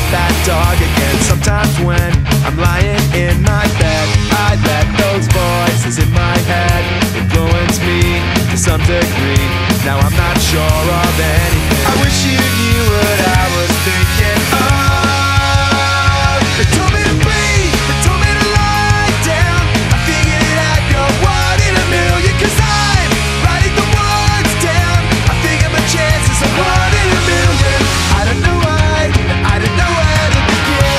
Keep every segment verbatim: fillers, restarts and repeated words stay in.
that dog again. Sometimes when I'm lying in my bed, I let those voices in my head influence me to some degree. Now I'm not sure of anything. I wish you knew what I was thinking of. They told me to breathe, they told me to lie down. I figured I'd go one in a million, cause I'm writing the words down. I figure my chances are one in a million. I don't know why, I don't know where to begin.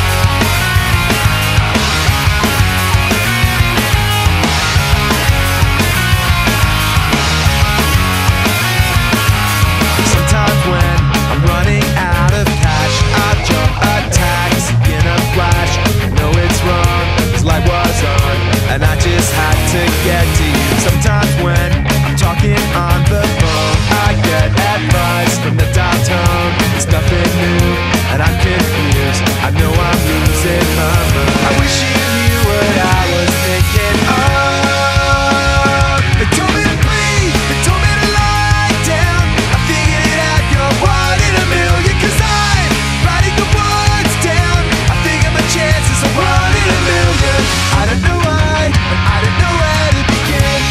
Sometimes when I'm running out of cash, I jump a taxi in a flash. I know it's wrong, cause light was on, and I just had to get to you. Sometimes when I'm talking on the phone, I get advice from the dial tone. It's nothing new, and I'm confused. I know I'm losing my mind. I wish you knew what I was thinking of. They told me to breathe, they told me to lie down. I figured I'd go one in a million, cause I'm writing the words down. I figure my chances are one in a million. I don't know why, but I don't know where to begin.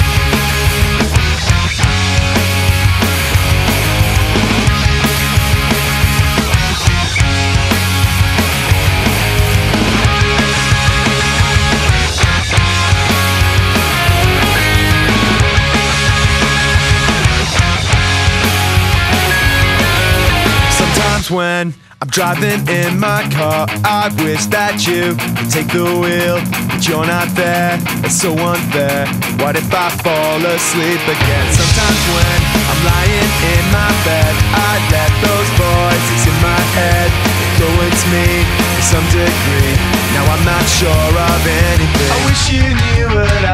Sometimes when I'm driving in my car, I wish that you could take the wheel, but you're not there. It's so unfair. What if I fall asleep again? Sometimes when I'm lying in my bed, I let those voices in my head influence me to some degree. Now I'm not sure of anything. I wish you knew what I